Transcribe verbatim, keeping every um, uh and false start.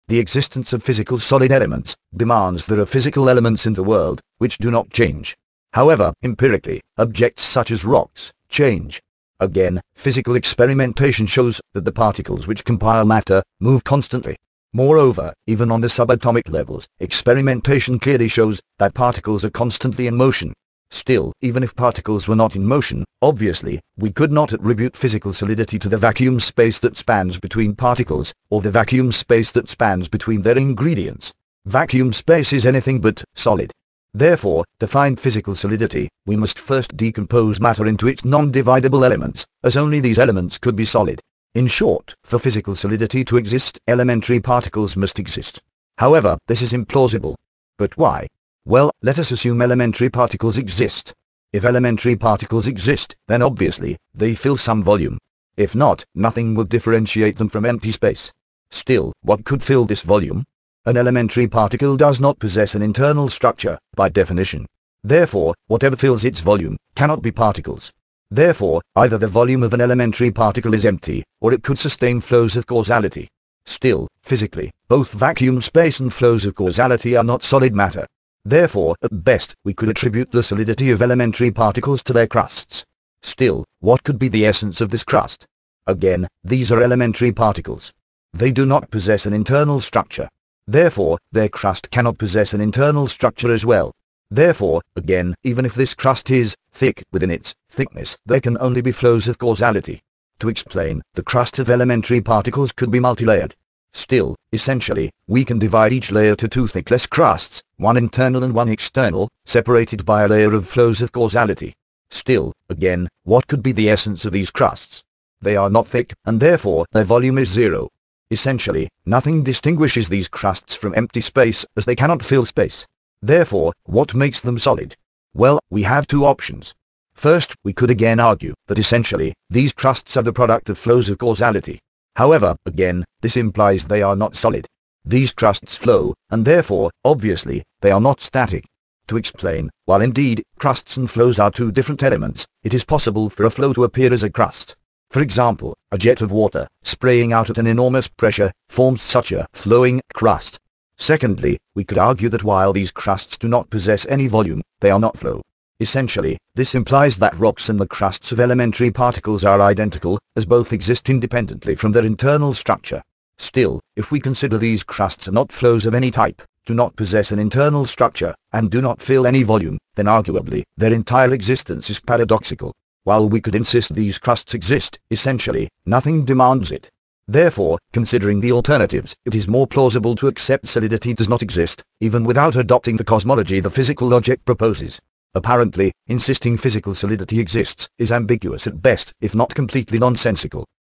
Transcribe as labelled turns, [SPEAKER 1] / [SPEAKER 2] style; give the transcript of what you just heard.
[SPEAKER 1] the existence of physical solid elements demands there are physical elements in the world which do not change. However, empirically, objects such as rocks change. Again, physical experimentation shows that the particles which compile matter move constantly. Moreover, even on the subatomic levels, experimentation clearly shows that particles are constantly in motion. Still, even if particles were not in motion, obviously, we could not attribute physical solidity to the vacuum space that spans between particles, or the vacuum space that spans between their ingredients. Vacuum space is anything but solid. Therefore, to find physical solidity, we must first decompose matter into its non-dividable elements, as only these elements could be solid. In short, for physical solidity to exist, elementary particles must exist. However, this is implausible. But why? Well, let us assume elementary particles exist. If elementary particles exist, then obviously, they fill some volume. If not, nothing will differentiate them from empty space. Still, what could fill this volume? An elementary particle does not possess an internal structure, by definition. Therefore, whatever fills its volume cannot be particles. Therefore, either the volume of an elementary particle is empty, or it could sustain flows of causality. Still, physically, both vacuum space and flows of causality are not solid matter. Therefore, at best, we could attribute the solidity of elementary particles to their crusts. Still, what could be the essence of this crust? Again, these are elementary particles. They do not possess an internal structure. Therefore, their crust cannot possess an internal structure as well. Therefore, again, even if this crust is thick within its thickness, there can only be flows of causality. To explain, the crust of elementary particles could be multilayered. Still, essentially, we can divide each layer to two thickless crusts, one internal and one external, separated by a layer of flows of causality. Still, again, what could be the essence of these crusts? They are not thick, and therefore their volume is zero. Essentially, nothing distinguishes these crusts from empty space, as they cannot fill space. Therefore, what makes them solid? Well, we have two options. First, we could again argue that essentially, these crusts are the product of flows of causality. However, again, this implies they are not solid. These crusts flow, and therefore, obviously, they are not static. To explain, while indeed, crusts and flows are two different elements, it is possible for a flow to appear as a crust. For example, a jet of water, spraying out at an enormous pressure, forms such a flowing crust. Secondly, we could argue that while these crusts do not possess any volume, they are not flow. Essentially, this implies that rocks and the crusts of elementary particles are identical, as both exist independently from their internal structure. Still, if we consider these crusts are not flows of any type, do not possess an internal structure, and do not fill any volume, then arguably, their entire existence is paradoxical. While we could insist these crusts exist, essentially, nothing demands it. Therefore, considering the alternatives, it is more plausible to accept solidity does not exist, even without adopting the cosmology the physical logic proposes. Apparently, insisting physical solidity exists is ambiguous at best, if not completely nonsensical.